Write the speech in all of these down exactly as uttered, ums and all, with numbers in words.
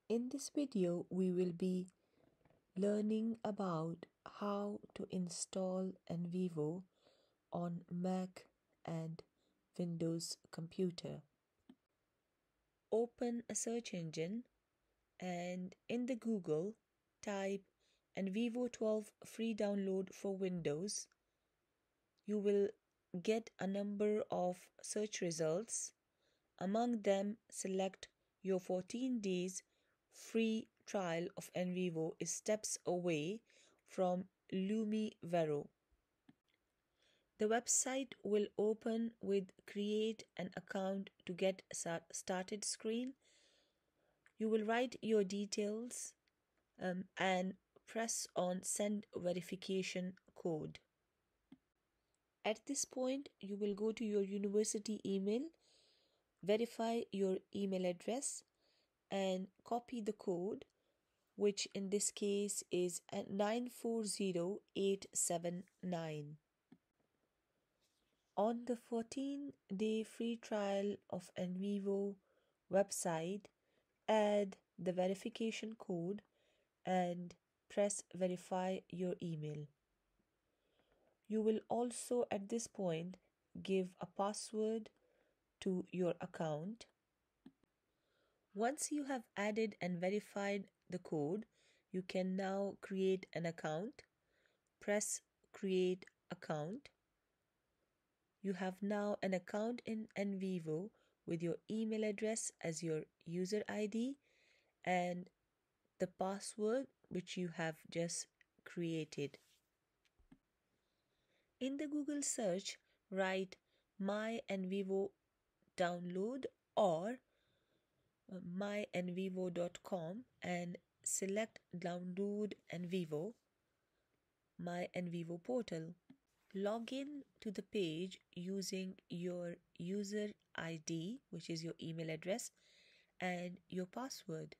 In this video, we will be learning about how to install NVivo on Mac and Windows computer. Open a search engine and in the Google type NVivo twelve free download for Windows. You will get a number of search results. Among them, select your fourteen days free trial of NVivo is steps away from NVivo. The website will open with create an account to get started screen. You will write your details um, and press on send verification code. At this point, you will go to your university email, verify your email address and copy the code, which in this case is nine four zero eight seven nine. On the fourteen day free trial of NVivo website, add the verification code and press verify your email. You will also at this point give a password to your account. Once you have added and verified the code, you can now create an account. Press create account. You have now an account in NVivo with your email address as your user I D and the password which you have just created. In the Google search, write my NVivo download or my N Vivo dot com and select download NVivo, my NVivo Portal. Log in to the page using your user I D, which is your email address, and your password.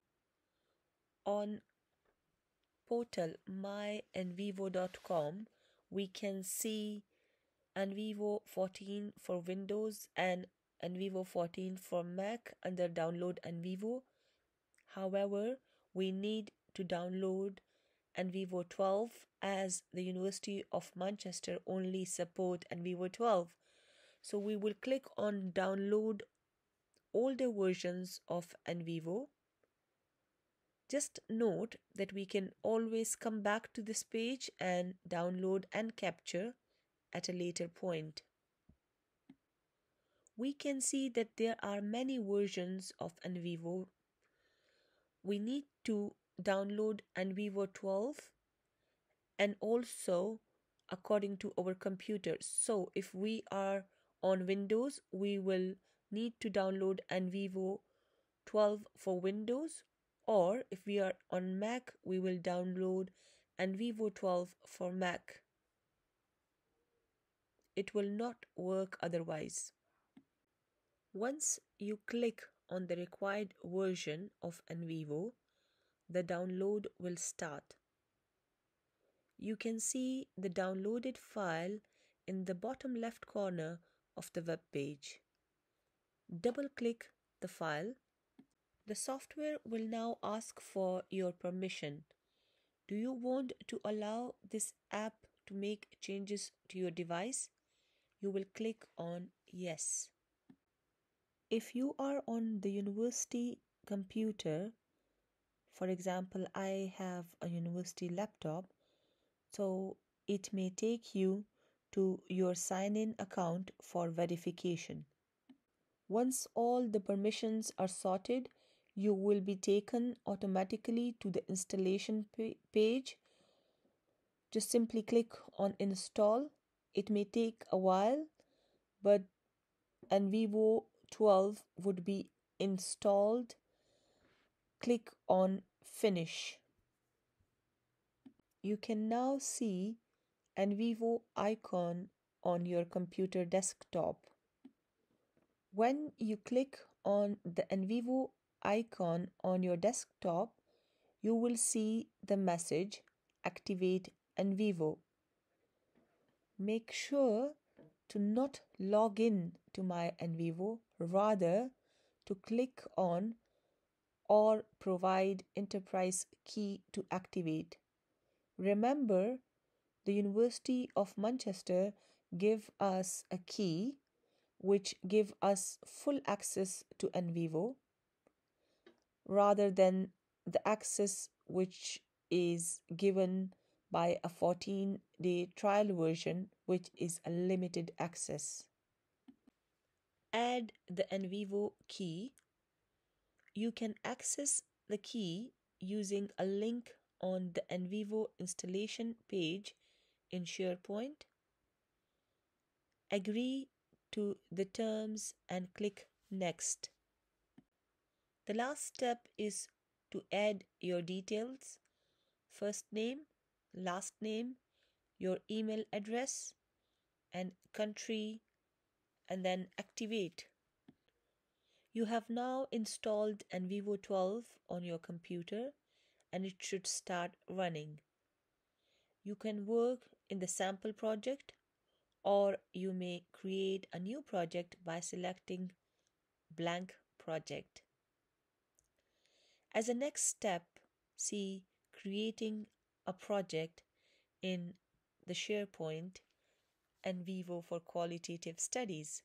On portal my N Vivo dot com, we can see NVivo fourteen for Windows and NVivo fourteen for Mac under download NVivo. However, we need to download NVivo twelve as the University of Manchester only support NVivo twelve. So we will click on download older versions of NVivo. Just note that we can always come back to this page and download and capture at a later point. We can see that there are many versions of NVivo. We need to download NVivo twelve and also according to our computer. So if we are on Windows, we will need to download NVivo twelve for Windows, or if we are on Mac, we will download NVivo twelve for Mac. It will not work otherwise. Once you click on the required version of NVivo, the download will start. You can see the downloaded file in the bottom left corner of the web page. Double-click the file. The software will now ask for your permission. Do you want to allow this app to make changes to your device? You will click on yes. If you are on the university computer, for example, I have a university laptop, so it may take you to your sign-in account for verification. Once all the permissions are sorted, you will be taken automatically to the installation page. Just simply click on install. It may take a while, but NVivo twelve would be installed. Click on finish. You can now see NVivo icon on your computer desktop. When you click on the NVivo icon on your desktop, you will see the message activate NVivo. Make sure to not log in to my NVivo, rather to click on or provide enterprise key to activate. Remember, the University of Manchester give us a key which give us full access to NVivo rather than the access which is given by a fourteen day trial version which is a limited access. Add the NVivo key. You can access the key using a link on the NVivo installation page in SharePoint. Agree to the terms and click Next. The last step is to add your details: first name, last name, your email address, and country, and then activate. You have now installed NVivo twelve on your computer and it should start running. You can work in the sample project, or you may create a new project by selecting blank project. As a next step, see creating a project in the SharePoint NVivo for qualitative studies.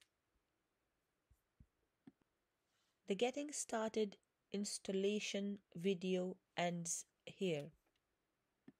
The getting started installation video ends here.